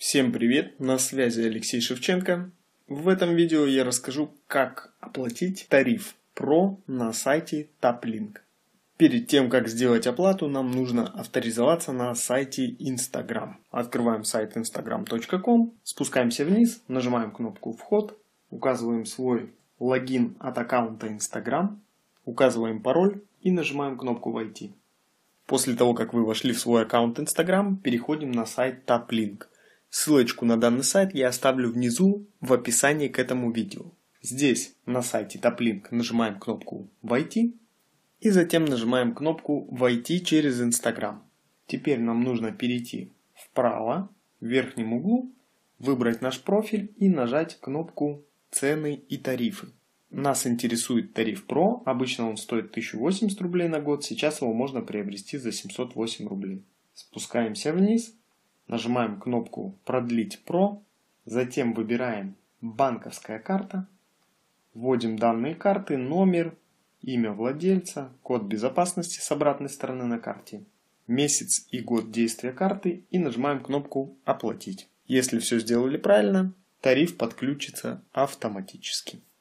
Всем привет, на связи Алексей Шевченко. В этом видео я расскажу, как оплатить тариф Pro на сайте TapLink. Перед тем, как сделать оплату, нам нужно авторизоваться на сайте Instagram. Открываем сайт instagram.com, спускаемся вниз, нажимаем кнопку «Вход», указываем свой логин от аккаунта Instagram, указываем пароль и нажимаем кнопку «Войти». После того, как вы вошли в свой аккаунт Instagram, переходим на сайт TapLink. Ссылочку на данный сайт я оставлю внизу в описании к этому видео. Здесь на сайте TapLink нажимаем кнопку «Войти» и затем нажимаем кнопку «Войти через Instagram». Теперь нам нужно перейти вправо, в верхнем углу, выбрать наш профиль и нажать кнопку «Цены и тарифы». Нас интересует тариф Pro, обычно он стоит 1080 рублей на год, сейчас его можно приобрести за 708 рублей. Спускаемся вниз, нажимаем кнопку «Продлить Pro», затем выбираем «Банковская карта», вводим данные карты, номер, имя владельца, код безопасности с обратной стороны на карте, месяц и год действия карты и нажимаем кнопку «Оплатить». Если все сделали правильно, тариф подключится автоматически.